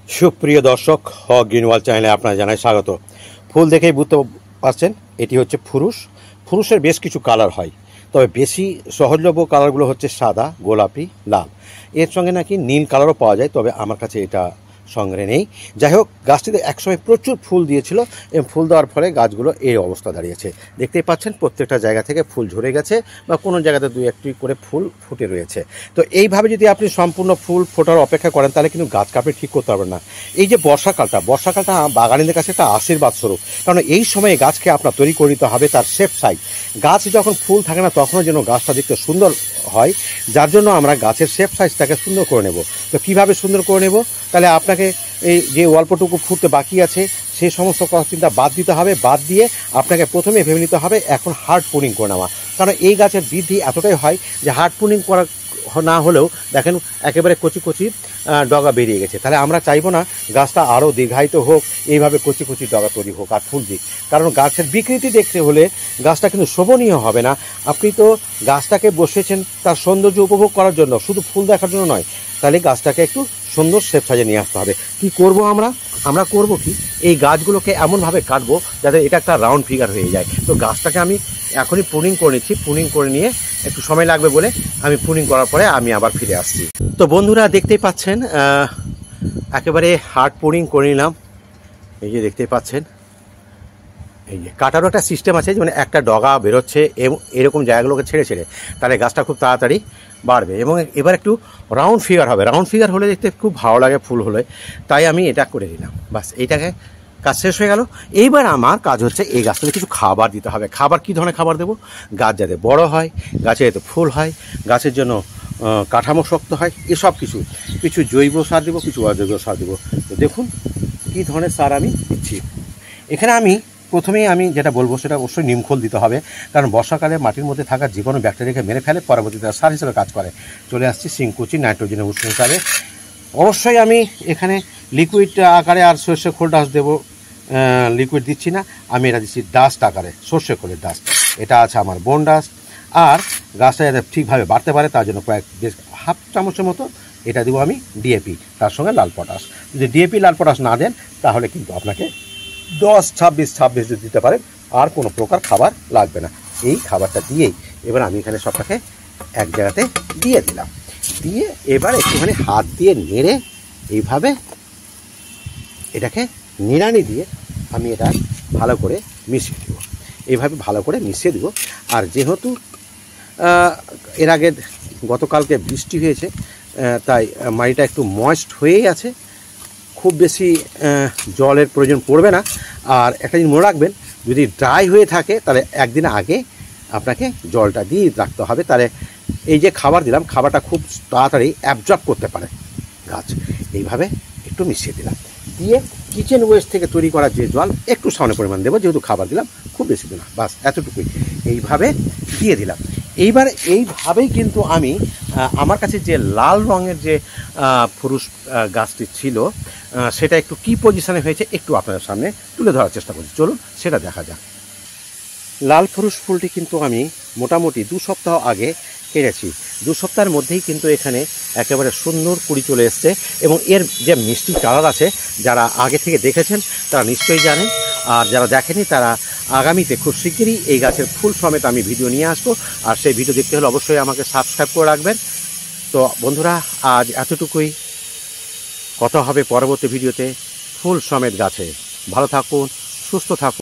সুপ্রিয় দর্শক, গ্রিন ওয়াল চ্যানেলে আপনারা জানাই স্বাগত। ফুল দেখেই বুঝতে পারছেন এটি হচ্ছে ফুরুষ। ফুরুষের বেশ কিছু কালার হয়, তবে বেশি সহজলভ্য কালারগুলো হচ্ছে সাদা, গোলাপি, লাল। এর সঙ্গে নাকি নীল কালারও পাওয়া যায়, তবে আমার কাছে এটা সংগ্রহে নেই। যাই হোক, গাছটিতে একসময় প্রচুর ফুল দিয়েছিল এবং ফুল দেওয়ার ফলে গাছগুলো এই অবস্থা দাঁড়িয়েছে। দেখতেই পাচ্ছেন প্রত্যেকটা জায়গা থেকে ফুল ঝরে গেছে বা কোনো জায়গাতে দুই একটি করে ফুল ফুটে রয়েছে। তো এইভাবে যদি আপনি সম্পূর্ণ ফুল ফোটার অপেক্ষা করেন তাহলে কিন্তু গাছ আপনি ঠিক করতে পারবেন না। এই যে বর্ষাকালটা বাগানীদের কাছে একটা আশীর্বাদ স্বরূপ, কারণ এই সময়ে গাছকে আপনার তৈরি করে দিতে হবে তার শেপ সাইজ। গাছ যখন ফুল থাকে না তখনও যেন গাছটা দেখতে সুন্দর হয়, যার জন্য আমরা গাছের শেপ সাইজটাকে সুন্দর করে নেব। তো কীভাবে সুন্দর করে নেব? তাহলে আপনাকে এই যে অল্পটুকু ফুটতে বাকি আছে সেই সমস্ত কথা চিন্তা বাদ দিতে হবে। বাদ দিয়ে আপনাকে প্রথমে ভেবে নিতে হবে এখন হার্ড প্রুনিং করে নেওয়া, কারণ এই গাছের বৃদ্ধি এতটাই হয় যে হার্ড প্রুনিং করা না হলেও দেখেন একেবারে কচি কচি ডগা বেরিয়ে গেছে। তাহলে আমরা চাইবো না গাছটা আরও দীর্ঘায়িত হোক, এইভাবে কচি কচি ডগা তৈরি হোক আর ফুল দিক। কারণ গাছের বিকৃতি দেখতে হলে গাছটা কিন্তু শোভনীয় হবে না। আপনি তো গাছটাকে বসেছেন তার সৌন্দর্য উপভোগ করার জন্য, শুধু ফুল দেখার জন্য নয়। তাহলে গাছটাকে একটু সুন্দর শেপ সাজে নিয়ে আসতে হবে। কি করব আমরা করব কি, এই গাছগুলোকে এমনভাবে কাটবো যাতে এটা একটা রাউন্ড ফিগার হয়ে যায়। তো গাছটাকে আমি এখনই প্রুনিং করে নিচ্ছি। প্রুনিং করে নিয়ে একটু সময় লাগবে বলে আমি প্রুনিং করার পরে আমি আবার ফিরে আসছি। তো বন্ধুরা দেখতেই পাচ্ছেন একেবারে হার্ড প্রুনিং করে নিলাম। এই যে দেখতেই পাচ্ছেন, এই যে কাটারও একটা সিস্টেম আছে, মানে একটা ডগা বেরোচ্ছে এবং এরকম জায়গাগুলোকে ছেড়ে ছেড়ে, তাহলে গাছটা খুব তাড়াতাড়ি বাড়বে এবং এবার একটু রাউন্ড ফিগার হবে। রাউন্ড ফিগার হলে দেখতে খুব ভালো লাগে ফুল হলে, তাই আমি এটা করে দিলাম। বাস, এইটাকে কাজ শেষ হয়ে গেল। এইবার আমার কাজ হচ্ছে এই গাছটাকে কিছু খাবার দিতে হবে। খাবার কী ধরনের খাবার দেবো? গাছ যাতে বড় হয়, গাছে যাতে ফুল হয়, গাছের জন্য কাঠামো শক্ত হয়, এসব কিছু কিছু জৈব সার দেবো, কিছু অজৈব সার দেবো। তো দেখুন কী ধরনের সার আমি দিচ্ছি। এখানে প্রথমেই আমি যেটা বলবো সেটা অবশ্যই নিমখোল দিতে হবে, কারণ বর্ষাকালে মাটির মধ্যে থাকা জীবাণু ব্যাকটেরিয়াকে মেরে ফেলে, পরবর্তীতে সার হিসেবে কাজ করে। চলে আসছি সিংকুচি নাইট্রোজেনের উৎস হিসাবে। অবশ্যই আমি এখানে লিকুইড আকারে আর সর্ষে খোল ডাস্ট দেবো, লিকুইড দিচ্ছি না, আমি এটা দিচ্ছি ডাস্ট আকারে, সর্ষে খোলের ডাস্ট। এটা আছে আমার বোন ডাস্ট। আর গাছটা যাতে ঠিকভাবে বাড়তে পারে তার জন্য বেশ হাফ চামচের মতো এটা দেবো আমি ডিএপি, তার সঙ্গে লাল পটাশ। যদি ডিএপি লাল পটাশ না দেন তাহলে কিন্তু আপনাকে 10-26 দিতে পারেন, আর কোনো প্রকার খাবার লাগবে না। এই খাবারটা দিয়েই এবার আমি এখানে সবটাকে এক জায়গাতে দিয়ে দিলাম। দিয়ে এবার একটুখানি হাত দিয়ে নেড়ে এইভাবে এটাকে নিড়ানি দিয়ে আমি এটা ভালো করে মিশিয়ে দেবো। এইভাবে ভালো করে মিশিয়ে দেবো। আর যেহেতু এর আগে গতকালকে বৃষ্টি হয়েছে, তাই মাটিটা একটু ময়েস্ট হয়েই আছে, খুব বেশি জলের প্রয়োজন পড়বে না। আর একটা জিনিস মনে রাখবেন, যদি ড্রাই হয়ে থাকে তাহলে একদিন আগে আপনাকে জলটা দিয়ে রাখতে হবে, তাহলে এই যে খাবার দিলাম খাবারটা খুব তাড়াতাড়ি অ্যাবজর্ব করতে পারে গাছ। এইভাবে একটু মিশিয়ে দিলাম, দিয়ে কিচেন ওয়েস্ট থেকে তৈরি করা যে জল একটু সামান্য পরিমাণ দেবো, যেহেতু খাবার দিলাম, খুব বেশি দিলাম, বাস এতটুকুই। এইভাবে দিয়ে দিলাম। এইবার এইভাবেই কিন্তু আমি আমার কাছে যে লাল রঙের যে ফুরুষ গাছটি ছিল সেটা একটু কী পজিশানে হয়েছে একটু আপনাদের সামনে তুলে ধরার চেষ্টা করছি। চলুন সেটা দেখা যাক। লাল ফুরুষ ফুলটি কিন্তু আমি মোটামুটি 2 সপ্তাহ আগে কেটেছি। 2 সপ্তাহের মধ্যেই কিন্তু এখানে একেবারে সুন্দর কুড়ি চলে এসছে এবং এর যে মিষ্টি কালার আছে, যারা আগে থেকে দেখেছেন তারা নিশ্চয়ই জানেন, আর যারা দেখেনি তারা আগামীতে খুব শিগগিরই এই গাছের ফুল সমেত আমি ভিডিও নিয়ে আসবো। আর সেই ভিডিও দেখতে হলে অবশ্যই আমাকে সাবস্ক্রাইব করে রাখবেন। তো বন্ধুরা, আজ এতটুকুই। কথা হবে পরবর্তী ভিডিওতে ফুল সমেত গাছে। ভালো থাকুন, সুস্থ থাকুন।